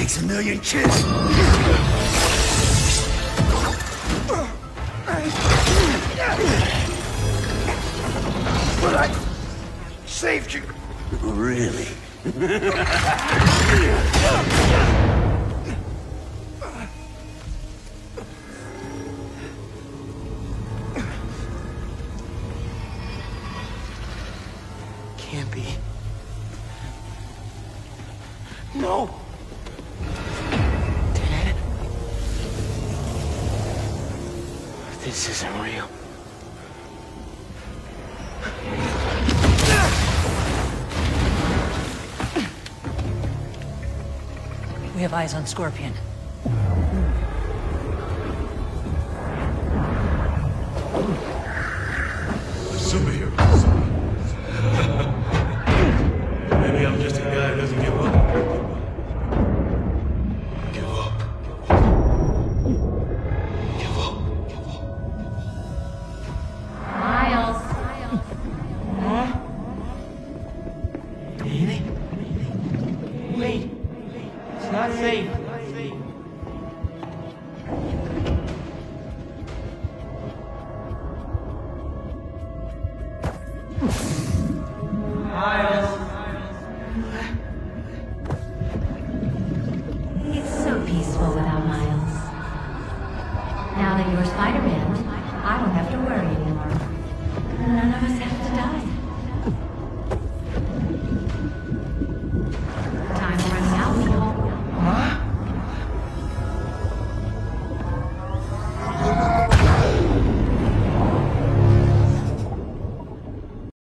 Thanks a million, kid. But I saved you. Really? Can't be. No. Dad? This isn't real. We have eyes on Scorpion. A superhero.